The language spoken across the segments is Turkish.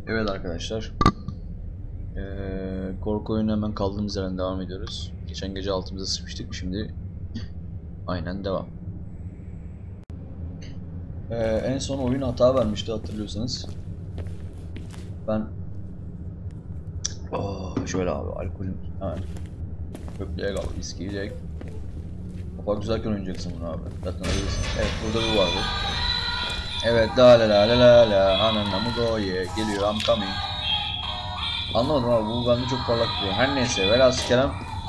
Evet arkadaşlar. Korku oyunu hemen kaldığımız yerden devam ediyoruz. Geçen gece altımıza sıçmıştık. Şimdi aynen devam. En son oyun hata vermişti hatırlıyorsanız. Ben şöyle abi alkolüm hemen köprüye kaldı. İskiyecek. Kafa güzelken oynayacaksın bunu abi. Zaten alıyorsun. Evet burada bu vardı. Evet la la la la la la ananna mudoye geliyor I'm coming. Anlamadım abi bu bende çok parlak duruyor. Her neyse velhasıl Kerem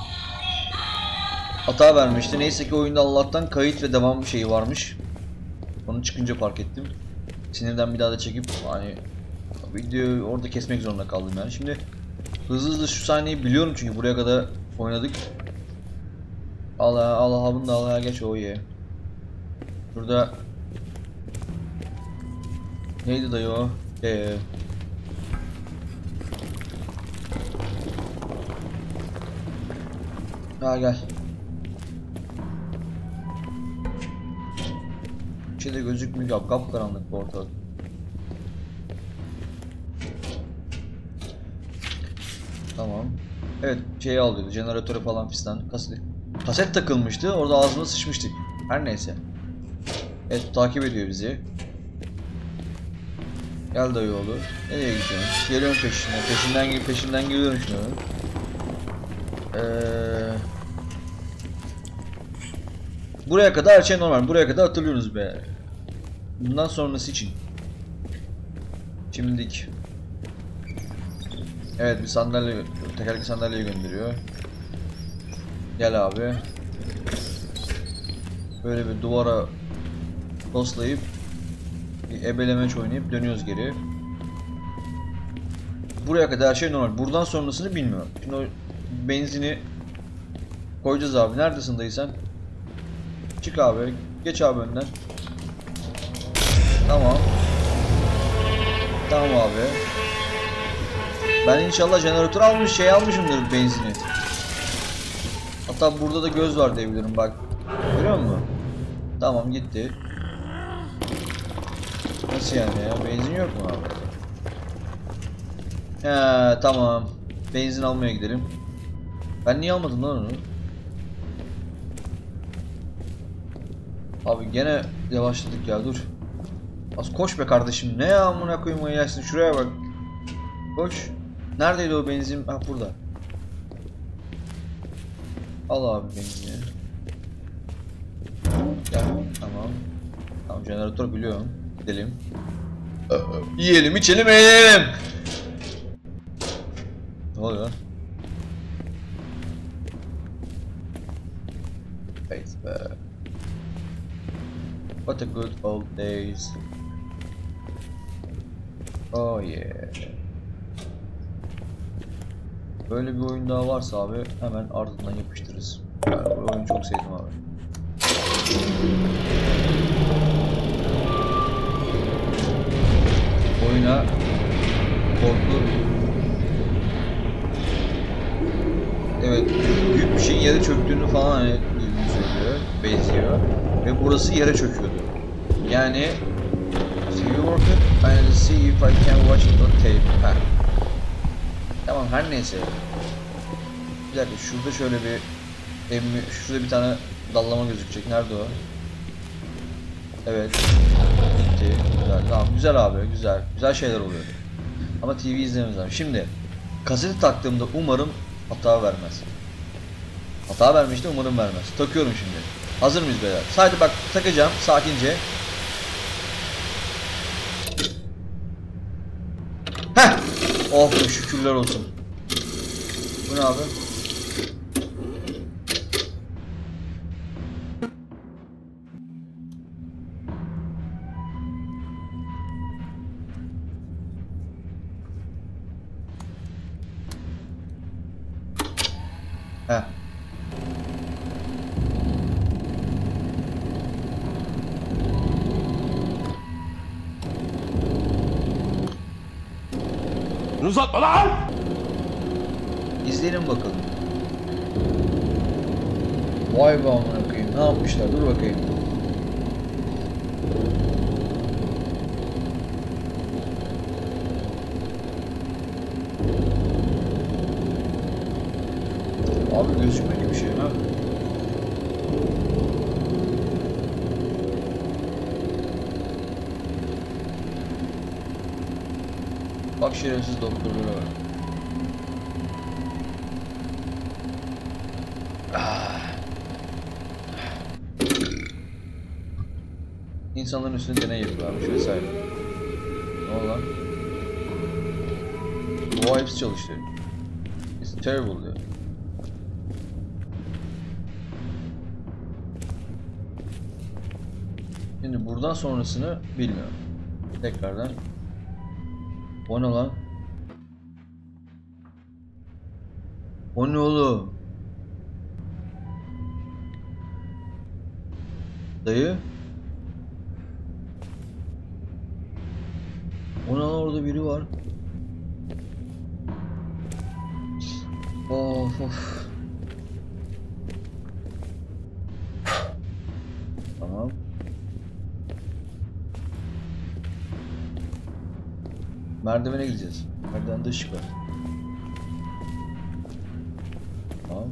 hata vermişti. Neyse ki oyunda Allah'tan kayıt ve devam bir şeyi varmış. Onu çıkınca fark ettim. Sinirden bir daha da çekip hani videoyu orada kesmek zorunda kaldım yani. Şimdi hızlı şu sahneyi biliyorum çünkü buraya kadar oynadık. Allah Allah bunu da Allah'a geç o ye. Burada neydi dayı o? Gel. Bir şey de gözükmüyor ya, kapkaranlık bu ortalık. Tamam. Evet şeyi alıyordu, jeneratörü falan fistan. Kaset takılmıştı, orada ağzına sıçmıştık. Her neyse. Evet takip ediyor bizi. Gel dayı oğlu. Nereye gidiyorsun? Geliyorum peşinden geliyorum şimdi. Buraya kadar her şey normal. Buraya kadar hatırlıyorsunuz be. Bundan sonrası için. Şimdilik. Evet bir sandalye, tekerlekli sandalyeyi gönderiyor. Gel abi. Böyle bir duvara toslayıp bir ebelemeç oynayıp dönüyoruz geri. Buraya kadar her şey normal. Buradan sonrasını bilmiyorum. Şimdi o benzini koyacağız abi. Neredesin dayı sen? Çık abi. Geç abi önden. Tamam. Tamam abi. Ben inşallah jeneratör almışımdır benzini. Hatta burada da göz var diyebilirim bak. Görüyor musun? Tamam gitti. Nasıl yani ya? Benzin yok mu abi? He tamam. Benzin almaya gidelim. Ben niye almadım lan onu? Abi gene yavaşladık ya dur. Az koş be kardeşim. Ne ya amına koyayım o yersin. Şuraya bak. Koş. Neredeydi o benzin? Ha burada. Al abi benzini. Gel. Tamam. Tamam jeneratör biliyorum. Gidelim. Yiyelim, içelim, eğlenelim. Ne oluyor lan? Evet be. What a good old days. Oh yeah. Böyle bir oyun daha varsa abi hemen ardından yapıştırırız. Yani bu oyunu çok sevdim abi. Oyuna korku. Evet, büyük bir şeyin yere çöktüğünü falan hani söylüyor, benziyor. Ve burası yere çöküyordu. Yani see you work it and see if I can watch it on tape. Ha. Tamam her neyse. Bir dakika şurada şöyle bir şurada bir tane dallama gözükecek. Nerede o? Evet. Gitti. Güzel. Tamam güzel abi güzel. Güzel şeyler oluyor. Ama TV izlememiz lazım. Şimdi kaseti taktığımda umarım hata vermez. Hata vermişti umarım vermez. Takıyorum şimdi. Hazır mıyız beyler? Sadece bak takacağım sakince. Heh! Oh be şükürler olsun. Bu ne abi? Heh. Uzatma lan! İzleyelim bakalım. Vay be amına koyayım. Ne yapmışlar? Dur bakayım. Abi gözükmedi bir şey ha. Bak şerefsiz doktorlara var. İnsanların üstüne deney yapıyorlarmış vesaire. Ne oldu lan? O hepsi çalıştı. It's terrible diyor. Şimdi buradan sonrasını bilmiyorum. Tekrardan. O ne lan? O ne oğlum? Dayı? O ne lan, orada biri var. Of of. Tamam. Merdivene gideceğiz. Merdivende ışık var. Tamam.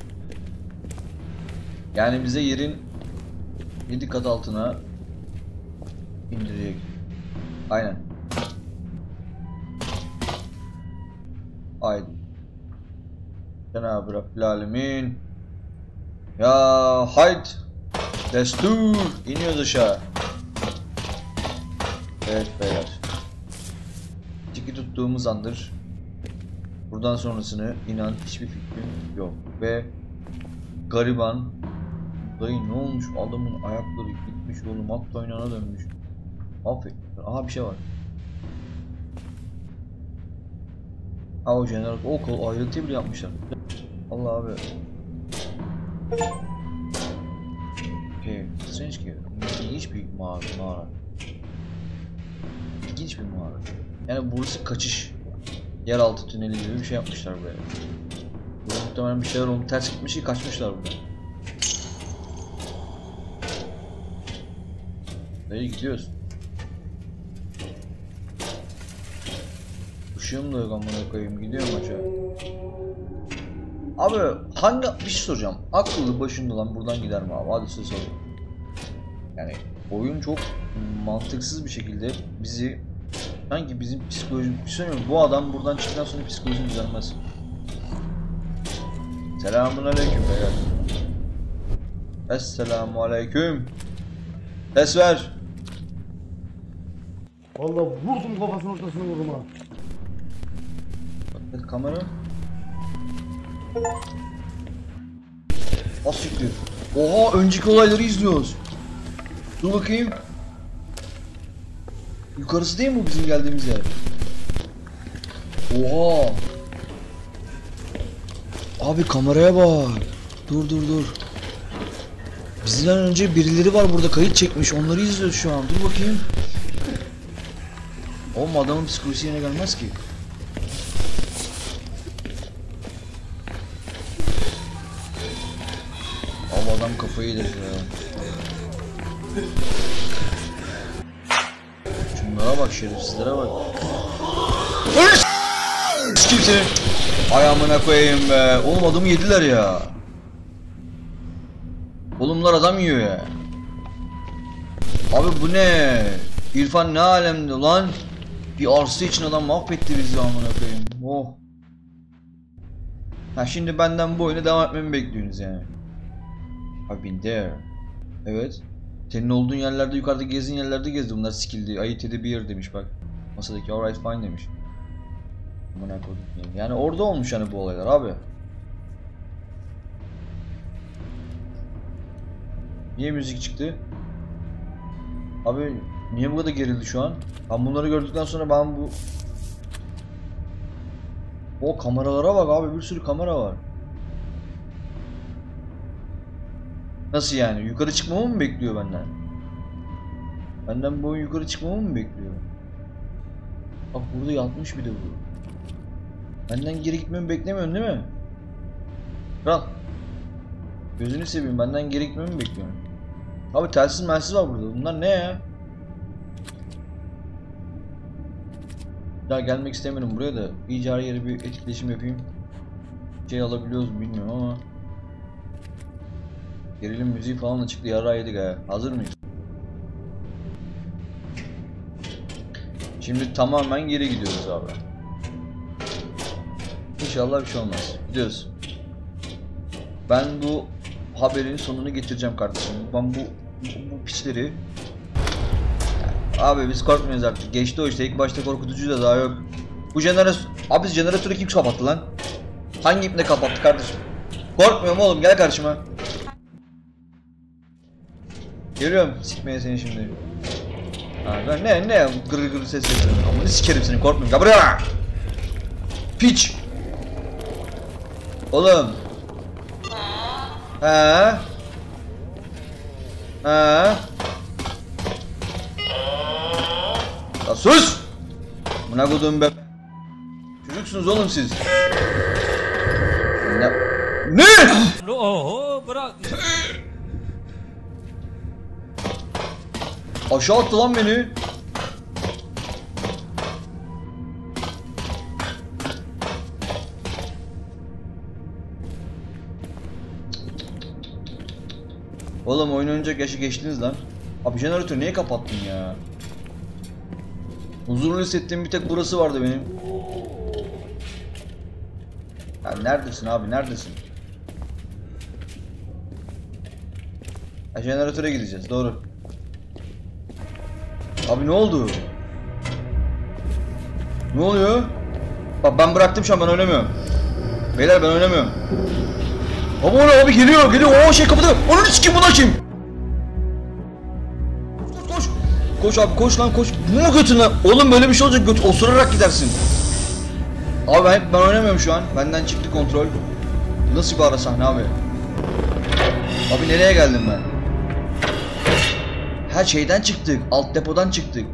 Yani bize yerin 7 kat altına indirecek. Aynen. Haydi. Cenab-ı Rabbil Alemin. Ya haydi. Destur. İniyoruz aşağı. Evet beyler. Tiki tuttuğumuz andır. Buradan sonrasını inan hiçbir fikrim yok. Ve gariban dayı ne olmuş, adamın ayakları gitmiş oğlum, at oynana dönmüş. Affet. Aha bir şey var. Ha o jeneral, o kol ayrıntıyı bile yapmışlar. Allah abi. Okay, strange ki. İlginç bir mağara. İlginç bir mağara. Yani burası kaçış. Yeraltı tüneli gibi bir şey yapmışlar buraya. Burada muhtemelen bir şeyler olmuş, ters gitmiş ki kaçmışlar burada. Dayı gidiyoruz. Işığım da yok amına koyayım, gidiyorum aşağı. Abi hangi bir şey soracağım. Akıllı başında lan buradan gider mi abi? Hadi size sorayım. Yani oyun çok mantıksız bir şekilde bizi sanki bizim psikolojimiz, söylüyorum, bu adam buradan çıktıktan sonra psikolojim düzelmez. Selamun aleyküm beyler. Esselamu aleyküm. Ses ver. Vallahi vurdum kafasının ortasına vurdum ha. Bak kamera. Asiktir. Oha, önceki olayları izliyoruz. Dur bakayım. Yukarısı değil mi bu bizim geldiğimiz yer? Oha. Abi kameraya bak. Dur. Bizden önce birileri var burada, kayıt çekmiş. Onları izliyoruz şu an. Dur bakayım. Oğlum adamın psikolojisi yerine gelmez ki. Abi adam kafayı yedi ya. Şunlara bak, şerefsizlere bak. Kimse. Ay amına koyayım be. Oğlum adamı yediler ya. Oğlumlar adam yiyor ya. Abi bu ne? İrfan ne alemde lan? Bir arsa için adam mahvetti bizi amına koyayım. Oh. Ha şimdi benden bu oyuna devam etmemi bekliyorsunuz yani. I've been there. Evet. Senin olduğun yerlerde, yukarıda gezdiğin yerlerde gezdi. Bunlar skill'di. Ayı teddy beer demiş bak. Masadaki alright fine demiş. Amına koyayım. Yani orada olmuş hani bu olaylar abi. Niye müzik çıktı? Abi niye bu kadar gerildi şu an? Ben bunları gördükten sonra ben bu... O kameralara bak abi, bir sürü kamera var. Nasıl yani? Yukarı çıkmamı mı bekliyor benden? Benden bu oyun yukarı çıkmamı mı bekliyor? Bak burada yatmış bir de bu. Benden geri gitmemi beklemiyorsun değil mi? Kral. Gözünü seveyim, benden geri gitmemi mi bekliyorsun? Abi telsiz melsiz var burada. Bunlar ne ya? Daha gelmek istemiyorum buraya da. İyice her yere bir etkileşim yapayım. şey alabiliyoruz mu bilmiyorum ama. Gerilim müziği falan da çıktı, yara yedik ha. Hazır mıyız? Şimdi tamamen geri gidiyoruz abi. İnşallah bir şey olmaz. Gidiyoruz. Ben bu haberin sonunu getireceğim kardeşim. Ben bu piçleri... Abi biz korkmuyoruz artık. Geçti o işte. İlk başta korkutucu da daha yok. Bu jeneratör... Abi jeneratörü kim kapattı lan? Hangi ipne kapattı kardeşim? Korkmuyorum oğlum, gel karşıma. Geliyorum sikmeye seni şimdi. Ha, ben ne gırır gırır ses yapıyorum. Amına sikerim seni, korkmuyorum. Gel buraya. Piç. Oğlum. Ha? Ha? Ya sus! Buna kodum be. Çocuksunuz oğlum siz. Ne? Oho bırak. Aşağı attı lan beni. Oğlum oyun oynayacak yaşı geçtiniz lan. Abi jeneratörü niye kapattın ya? Huzurlu hissettiğim bir tek burası vardı benim. Ya neredesin abi, neredesin? Ha, jeneratöre gideceğiz, doğru. Abi ne oldu? Ne oluyor? Bak ben bıraktım şu an, ben oynamıyorum. Beyler ben oynamıyorum. Abi o ne abi, geliyor o şey kapıda. Onun kim, buna kim? Koş. Koş abi, koş lan koş. Bu mu götün lan? Oğlum böyle bir şey olacak, göt osurarak gidersin. Abi ben oynamıyorum şu an. Benden çıktı kontrol. Nasıl bir ara sahne abi? Abi nereye geldim ben? Her şeyden çıktık. Alt depodan çıktık.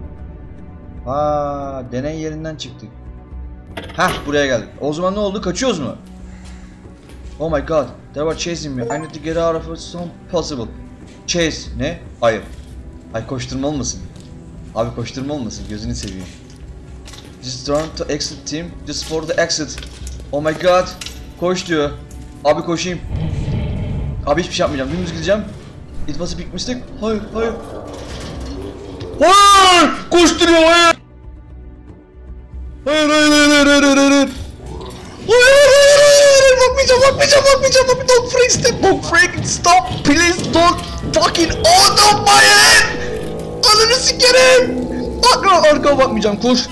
Ha, deney yerinden çıktık. Hah, buraya geldik. O zaman ne oldu? Kaçıyoruz mu? Oh my god. They were chasing me. I need to get out of it as soon possible. Chase. Ne? Hayır. Ay koşturma olmasın. Abi koşturma olmasın. Gözünü seveyim. Just turn to exit team. Just for the exit. Oh my god. Koş diyor. Abi koşayım. Abi hiçbir şey yapmayacağım. Dümdüz gideceğim. It was a big mistake. Hayır. Hayır. Koşturuyor. Hayır. Hayır. Bakmayacağım. Don't freak step. Don't freak stop. Please don't fucking out of my head. Ananı sikerim. Arkama bakmayacağım. Koş.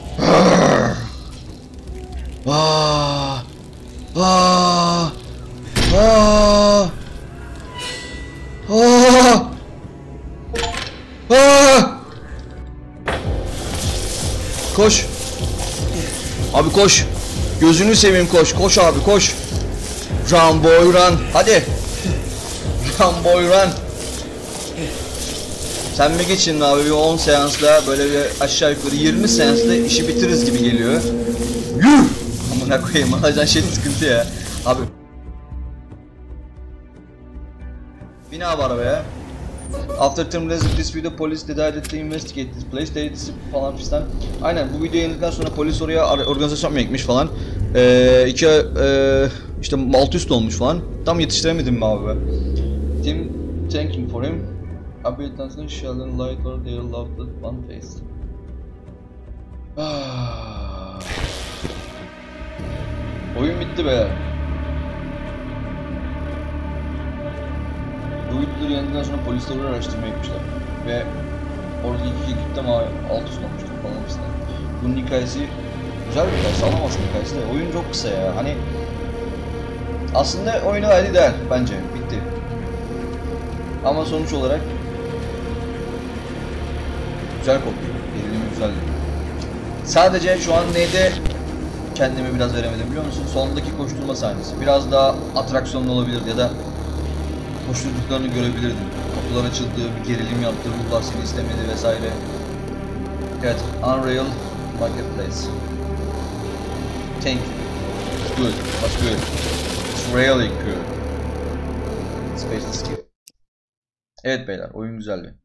Koş. Abi koş. Gözünü seveyim koş. Koş abi koş. Run boy run. Hadi. Run boy run. Sen mi geçin abi, bir 10 seansla böyle bir aşağı yukarı 20 seansla işi bitiririz gibi geliyor. Yuh! Amına koyayım, alacan şey sıkıntı ya. Abi. Bin abi arabaya. After terminating this video, police decided to investigate this place. They falan fistan. Aynen, bu videoyu yayınladıktan sonra polis oraya organizasyon yapmaya gitmiş falan. İşte alt üst olmuş falan. Tam yetiştiremedim mi abi be? Team thanking for him. Abilitansın Sheldon light or they loved the one face. Oyun bitti be. Bu videoları yayınladıktan sonra polisler oraya araştırma yapmışlar. Ve oradaki iki ekip de alt üst olmuştur falan işte. Bunun hikayesi güzel bir hikaye, sağlam aslında hikayesi de. Oyun çok kısa ya, hani aslında oyuna hadi değer bence, bitti. Ama sonuç olarak güzel kokuyor, gerilimi güzeldi. Sadece şu an neyde kendimi biraz veremedim biliyor musun? Sondaki koşturma sahnesi biraz daha atraksiyonlu olabilirdi ya da koşturduklarını görebilirdim. Kapılar açıldı, bir gerilim yaptı, ruhlar seni istemedi vesaire. Evet, Unreal Marketplace. Thank you. It's good, that's good. It's really good. Space skill. Evet beyler, oyun güzeldi.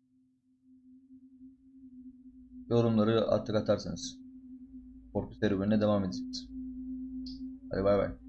Yorumları artık atarsanız korku serüvenine devam edeceğiz. Hadi bay bay.